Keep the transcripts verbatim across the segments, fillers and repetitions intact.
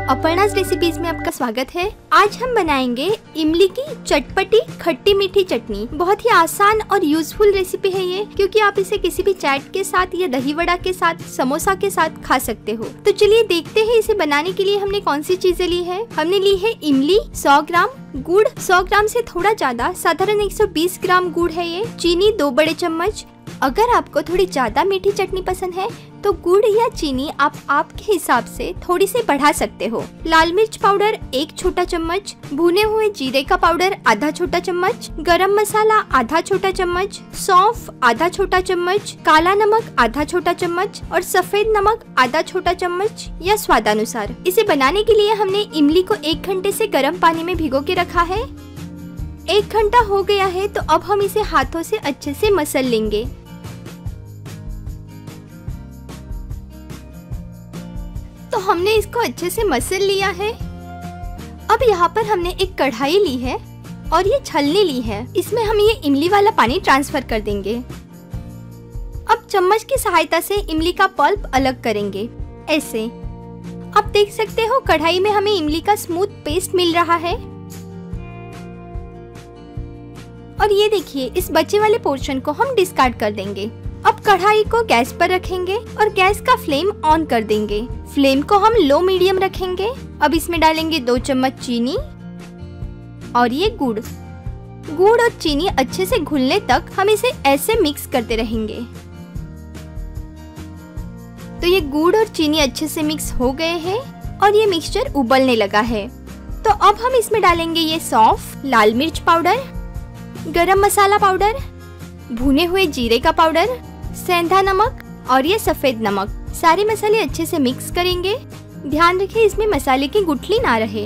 Aparna's recipes में आपका स्वागत है। आज हम बनाएंगे इमली की चटपटी खट्टी मीठी चटनी। बहुत ही आसान और यूजफुल रेसिपी है ये, क्योंकि आप इसे किसी भी चाट के साथ या दही वड़ा के साथ, समोसा के साथ खा सकते हो। तो चलिए देखते हैं इसे बनाने के लिए हमने कौन सी चीजें ली है। हमने ली है इमली सौ ग्राम, गुड़ सौ ग्राम से थोड़ा ज्यादा, साधारण एक सौ बीस ग्राम गुड़ है ये, चीनी दो बड़े चम्मच। अगर आपको थोड़ी ज्यादा मीठी चटनी पसंद है तो गुड़ या चीनी आप आपके हिसाब से थोड़ी सी बढ़ा सकते हो। लाल मिर्च पाउडर एक छोटा चम्मच, भुने हुए जीरे का पाउडर आधा छोटा चम्मच, गरम मसाला आधा छोटा चम्मच, सौंफ आधा छोटा चम्मच, काला नमक आधा छोटा चम्मच और सफेद नमक आधा छोटा चम्मच या स्वादानुसार। इसे बनाने के लिए हमने इमली को एक घंटे से गर्म पानी में भिगो के रखा है। एक घंटा हो गया है तो अब हम इसे हाथों से अच्छे से मसल लेंगे। तो हमने इसको अच्छे से मसल लिया है। अब यहाँ पर हमने एक कढ़ाई ली है और ये छलनी ली है। इसमें हम ये इमली वाला पानी ट्रांसफर कर देंगे। अब चम्मच की सहायता से इमली का पल्प अलग करेंगे, ऐसे। आप देख सकते हो कढ़ाई में हमें इमली का स्मूथ पेस्ट मिल रहा है। और ये देखिए, इस बचे वाले पोर्शन को हम डिस्कार्ड कर देंगे। अब कढ़ाई को गैस पर रखेंगे और गैस का फ्लेम ऑन कर देंगे। फ्लेम को हम लो मीडियम रखेंगे। अब इसमें डालेंगे दो चम्मच चीनी और ये गुड़। गुड़ और चीनी अच्छे से घुलने तक हम इसे ऐसे मिक्स करते रहेंगे। तो ये गुड़ और चीनी अच्छे से मिक्स हो गए हैं और ये मिक्सचर उबलने लगा है। तो अब हम इसमें डालेंगे ये सौंफ, लाल मिर्च पाउडर, गरम मसाला पाउडर, भुने हुए जीरे का पाउडर, सेंधा नमक और ये सफेद नमक। सारे मसाले अच्छे से मिक्स करेंगे। ध्यान रखें इसमें मसाले की गुठली ना रहे।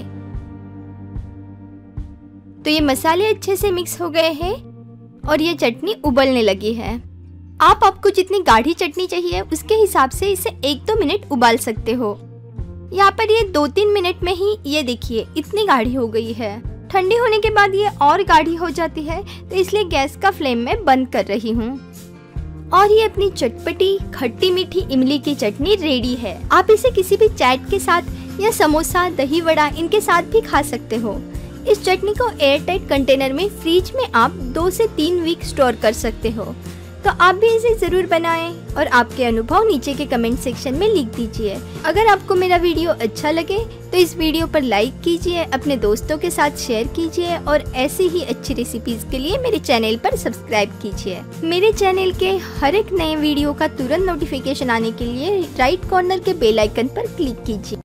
तो ये मसाले अच्छे से मिक्स हो गए हैं और ये चटनी उबलने लगी है। आप आपको जितनी गाढ़ी चटनी चाहिए उसके हिसाब से इसे एक दो मिनट उबाल सकते हो। यहाँ पर ये दो तीन मिनट में ही ये देखिए इतनी गाढ़ी हो गई है। ठंडी होने के बाद ये और गाढ़ी हो जाती है, तो इसलिए गैस का फ्लेम मैं बंद कर रही हूँ। और ये अपनी चटपटी खट्टी मीठी इमली की चटनी रेडी है। आप इसे किसी भी चाट के साथ या समोसा, दही वड़ा इनके साथ भी खा सकते हो। इस चटनी को एयर टाइट कंटेनर में फ्रिज में आप दो से तीन वीक स्टोर कर सकते हो। तो आप भी इसे जरूर बनाएं और आपके अनुभव नीचे के कमेंट सेक्शन में लिख दीजिए। अगर आपको मेरा वीडियो अच्छा लगे तो इस वीडियो पर लाइक कीजिए, अपने दोस्तों के साथ शेयर कीजिए और ऐसी ही अच्छी रेसिपीज के लिए मेरे चैनल पर सब्सक्राइब कीजिए। मेरे चैनल के हर एक नए वीडियो का तुरंत नोटिफिकेशन आने के लिए राइट कॉर्नर के बेल आइकन पर क्लिक कीजिए।